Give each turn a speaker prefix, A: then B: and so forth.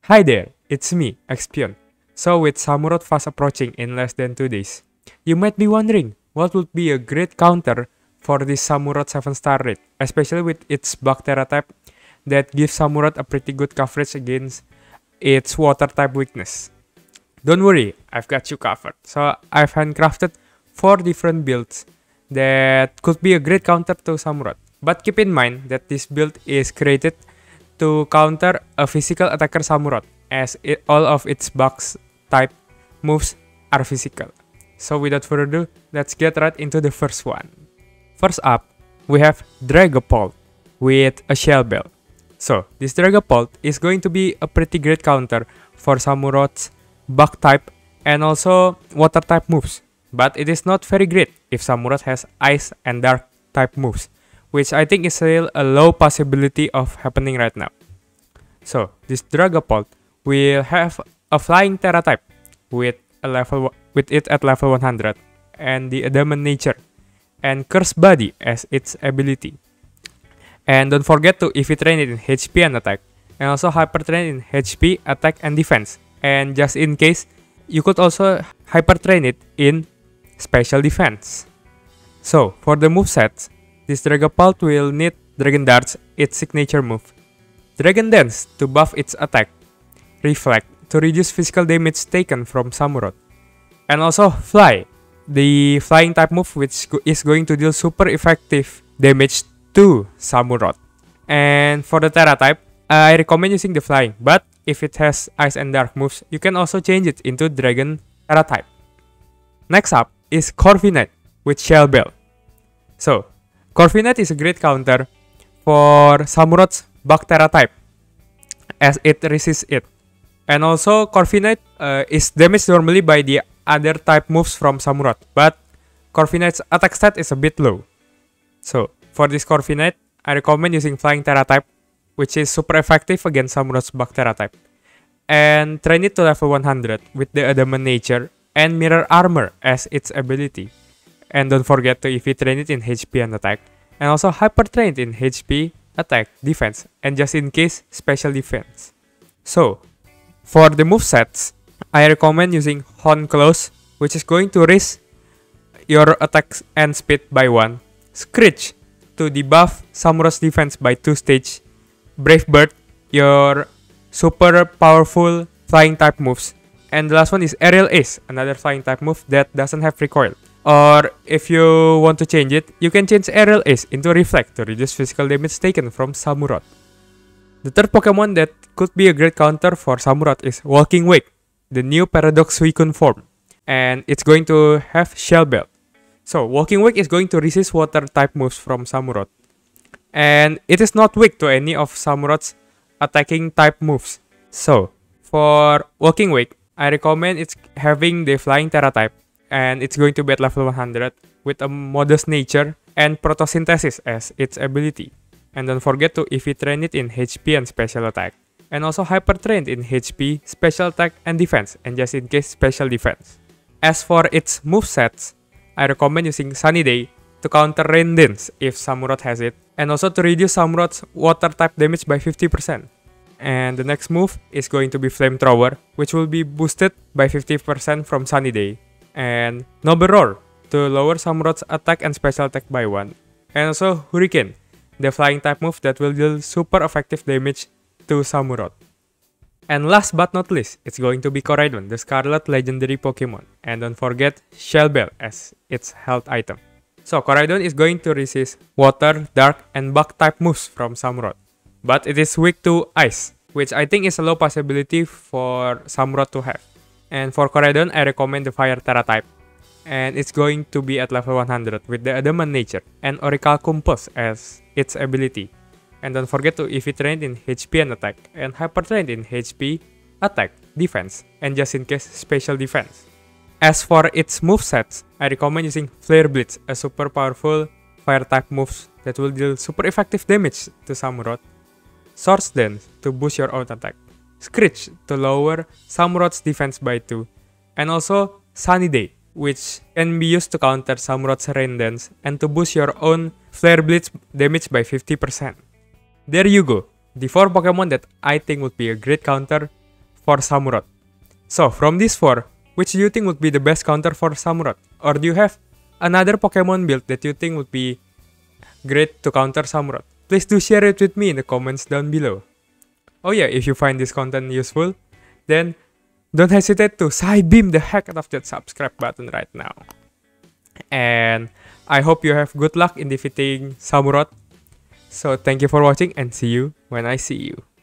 A: Hi there, it's me, Expion. So with Samurott fast approaching in less than 2 days, you might be wondering what would be a great counter for this Samurott 7-star rate, especially with its Bactera type that gives Samurott a pretty good coverage against its water type weakness. Don't worry, I've got you covered. So I've handcrafted 4 different builds that could be a great counter to Samurott. But keep in mind that this build is created to counter a physical attacker Samurott, as all of its box type moves are physical. So without further ado, let's get right into the first one. First up, we have Dragapult with a Shell Bell. So this Dragapult is going to be a pretty great counter for Samurott's bug type and also water type moves. But it is not very great if Samurott has ice and dark type moves, which I think is still a low possibility of happening right now. So this Dragapult will have a Flying Tera type with it at level 100 and the Adamant Nature and Curse Body as its ability. And don't forget to EV train it in HP and attack, and also hyper train in HP, attack, and defense. And just in case, you could also hyper train it in special defense. So for the movesets, this Dragapult will need Dragon Darts, its signature move, Dragon Dance to buff its attack, Reflect to reduce physical damage taken from Samurott, and also Fly, the flying type move which is going to deal super effective damage to Samurott. And for the Tera type, I recommend using the flying, but if it has ice and dark moves, you can also change it into Dragon Tera type. Next up is Corviknight with Shell Bell. So Corviknight is a great counter for Samurott's Bactera type, as it resists it. And also Corviknight is damaged normally by the other type moves from Samurott, but Corviknight's attack stat is a bit low. So for this Corviknight, I recommend using Flying Tera type, which is super effective against Samurott's Bactera type. And train it to level 100 with the Adamant Nature and Mirror Armor as its ability. And don't forget to EV train it in HP and attack, and also hyper train it in HP, attack, defense, and just in case, special defense. So for the movesets, I recommend using Horn Claws, which is going to raise your attack and speed by 1, Screech to debuff Samurott's defense by 2 stage, Brave Bird, your super powerful flying type moves, and the last one is Aerial Ace, another flying type move that doesn't have recoil. Or if you want to change it, you can change Aerial Ace into Reflect to reduce physical damage taken from Samurott. The third Pokemon that could be a great counter for Samurott is Walking Wake, the new Paradox Suicune form, and it's going to have Shell Bell. So Walking Wake is going to resist water type moves from Samurott, and it is not weak to any of Samurott's attacking type moves. So for Walking Wake, I recommend it's having the Flying Tera type, and it's going to be at level 100 with a Modest Nature and Photosynthesis as its ability. And don't forget to EV train it in HP and special attack, and also hyper trained in HP, special attack, and defense, and just in case, special defense. As for its movesets, I recommend using Sunny Day to counter Rain Dance if Samurott has it, and also to reduce Samurott's water type damage by 50%. And the next move is going to be Flamethrower, which will be boosted by 50% from Sunny Day, and Noble Roar to lower Samurott's attack and special attack by 1, and also Hurricane, the flying type move that will deal super effective damage to Samurott. And last but not least, it's going to be Koraidon, the Scarlet legendary Pokemon, and don't forget Shell Bell as its health item. So Koraidon is going to resist water, dark, and bug type moves from Samurott, but it is weak to ice, which I think is a low possibility for Samurott to have. And for Koraidon, I recommend the Fire Tera type, and it's going to be at level 100 with the Adamant Nature and Orichalcum Pulse as its ability. And don't forget to EV train in HP and attack, and hyper train in HP, attack, defense, and just in case, special defense. As for its movesets, I recommend using Flare Blitz, a super powerful fire type moves that will deal super effective damage to Samurott, Swords Dance to boost your own attack, Screech to lower Samurott's defense by 2, and also Sunny Day, which can be used to counter Samurott's Rain Dance and to boost your own Flare Blitz damage by 50%. There you go, the 4 Pokemon that I think would be a great counter for Samurott. So, from these 4, which do you think would be the best counter for Samurott? Or do you have another Pokemon build that you think would be great to counter Samurott? Please do share it with me in the comments down below. Oh yeah, if you find this content useful, then don't hesitate to side beam the heck out of that subscribe button right now. And I hope you have good luck in defeating Samurott. So thank you for watching and see you when I see you.